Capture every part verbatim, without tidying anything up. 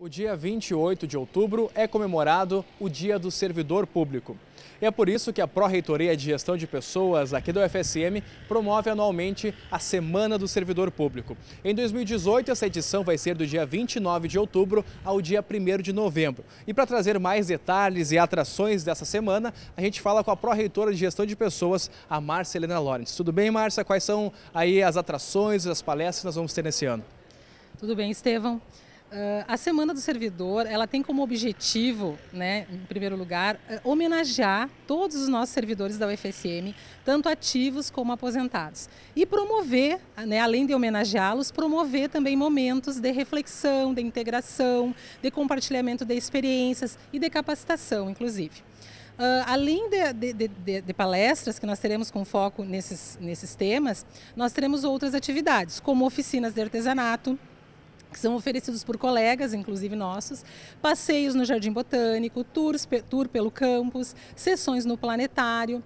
O dia vinte e oito de outubro é comemorado o Dia do Servidor Público. E é por isso que a Pró-Reitoria de Gestão de Pessoas aqui do U F S M promove anualmente a Semana do Servidor Público. Em dois mil e dezoito, essa edição vai ser do dia vinte e nove de outubro ao dia primeiro de novembro. E para trazer mais detalhes e atrações dessa semana, a gente fala com a Pró-Reitora de Gestão de Pessoas, a Márcia Helena Lawrence. Tudo bem, Márcia? Quais são aí as atrações, as palestras que nós vamos ter nesse ano? Tudo bem, Estevão. Uh, a Semana do Servidor, ela tem como objetivo, né, em primeiro lugar, uh, homenagear todos os nossos servidores da U F S M, tanto ativos como aposentados. E promover, né, além de homenageá-los, promover também momentos de reflexão, de integração, de compartilhamento de experiências e de capacitação, inclusive. Uh, além de, de, de, de palestras que nós teremos com foco nesses, nesses temas, nós teremos outras atividades, como oficinas de artesanato, que são oferecidos por colegas, inclusive nossos, passeios no Jardim Botânico, tours, tour pelo campus, sessões no planetário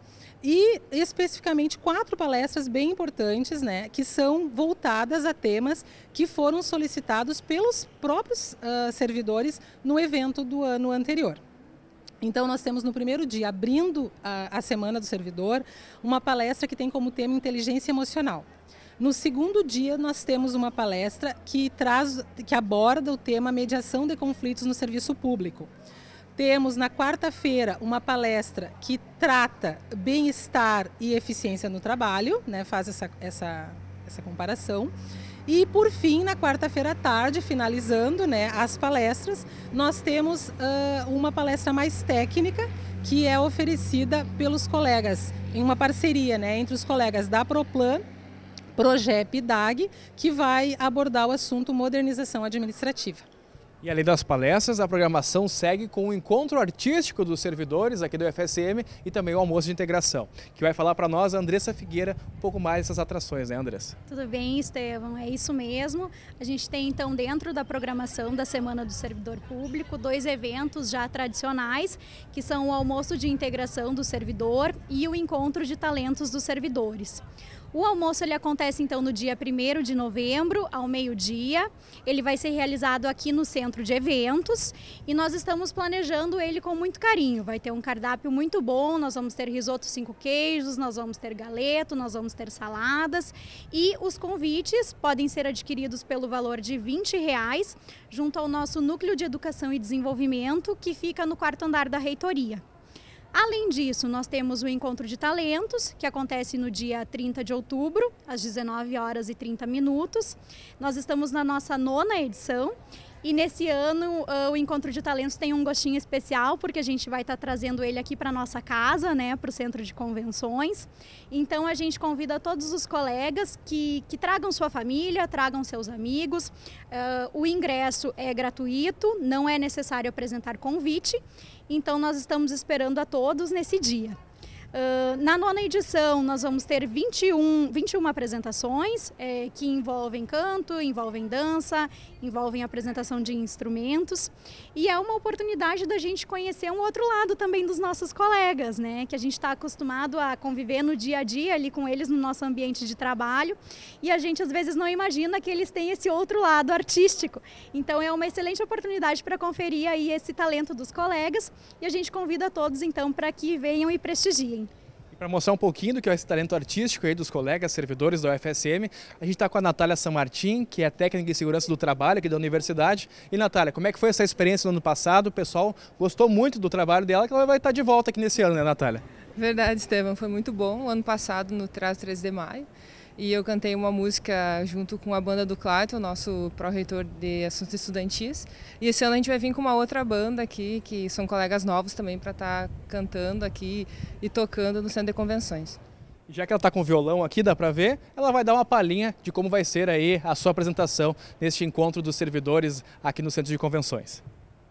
e especificamente quatro palestras bem importantes, né, que são voltadas a temas que foram solicitados pelos próprios uh, servidores no evento do ano anterior. Então, nós temos no primeiro dia, abrindo a, a Semana do Servidor, uma palestra que tem como tema inteligência emocional. No segundo dia, nós temos uma palestra que, traz, que aborda o tema mediação de conflitos no serviço público. Temos na quarta-feira uma palestra que trata bem-estar e eficiência no trabalho, né, faz essa, essa, essa comparação. E, por fim, na quarta-feira à tarde, finalizando, né, as palestras, nós temos uh, uma palestra mais técnica que é oferecida pelos colegas, em uma parceria, né, entre os colegas da Proplan, Progep e D A G, que vai abordar o assunto modernização administrativa. E além das palestras, a programação segue com o encontro artístico dos servidores aqui do U F S M e também o almoço de integração, que vai falar para nós a Andressa Figueira um pouco mais dessas atrações, né, Andressa? Tudo bem, Estevão, é isso mesmo. A gente tem então dentro da programação da Semana do Servidor Público dois eventos já tradicionais, que são o almoço de integração do servidor e o encontro de talentos dos servidores. O almoço ele acontece então no dia primeiro de novembro, ao meio-dia. Ele vai ser realizado aqui no centro de eventos e nós estamos planejando ele com muito carinho. Vai ter um cardápio muito bom, nós vamos ter risoto cinco queijos, nós vamos ter galeto, nós vamos ter saladas e os convites podem ser adquiridos pelo valor de vinte reais junto ao nosso Núcleo de Educação e Desenvolvimento, que fica no quarto andar da reitoria. Além disso, nós temos o Encontro de Talentos, que acontece no dia trinta de outubro, às dezenove horas e trinta minutos. Nós estamos na nossa nona edição e nesse ano uh, o Encontro de Talentos tem um gostinho especial, porque a gente vai estar trazendo ele aqui para a nossa casa, né, para o Centro de Convenções. Então a gente convida todos os colegas que, que tragam sua família, tragam seus amigos. Uh, o ingresso é gratuito, não é necessário apresentar convite. Então nós estamos esperando a todos nesse dia. Uh, na nona edição nós vamos ter vinte e um, vinte e uma apresentações é, que envolvem canto, envolvem dança, envolvem apresentação de instrumentos e é uma oportunidade da gente conhecer um outro lado também dos nossos colegas, né? Que a gente está acostumado a conviver no dia a dia ali com eles no nosso ambiente de trabalho e a gente às vezes não imagina que eles têm esse outro lado artístico. Então é uma excelente oportunidade para conferir aí esse talento dos colegas e a gente convida todos então para que venham e prestigiem. Para mostrar um pouquinho do que é esse talento artístico aí dos colegas servidores da U F S M, a gente está com a Natália Sanmartin, que é técnica em segurança do trabalho aqui da universidade. E Natália, como é que foi essa experiência no ano passado? O pessoal gostou muito do trabalho dela, que ela vai estar de volta aqui nesse ano, né, Natália? Verdade, Estevão, foi muito bom. O ano passado, no Traz treze de maio, e eu cantei uma música junto com a banda do Clayton, nosso pró-reitor de assuntos estudantis. E esse ano a gente vai vir com uma outra banda aqui, que são colegas novos também, para estar cantando aqui e tocando no Centro de Convenções. Já que ela está com o violão aqui, dá para ver, ela vai dar uma palhinha de como vai ser aí a sua apresentação neste encontro dos servidores aqui no Centro de Convenções.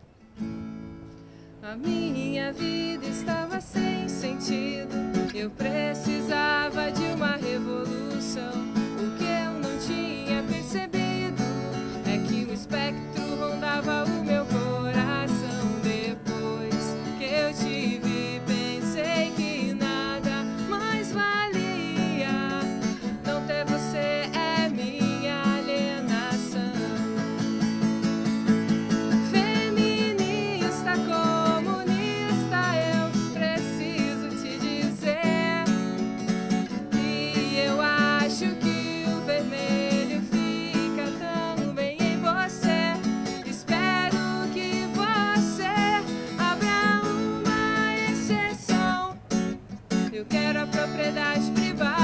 A minha vida estava sem sentido, eu precisava de uma revolução. O que eu não tinha percebido é que o espectro rondava o meu coração. Depois que eu te vi, pensei que nada mais valia. Não ter você é minha alienação. Eu quero a propriedade privada.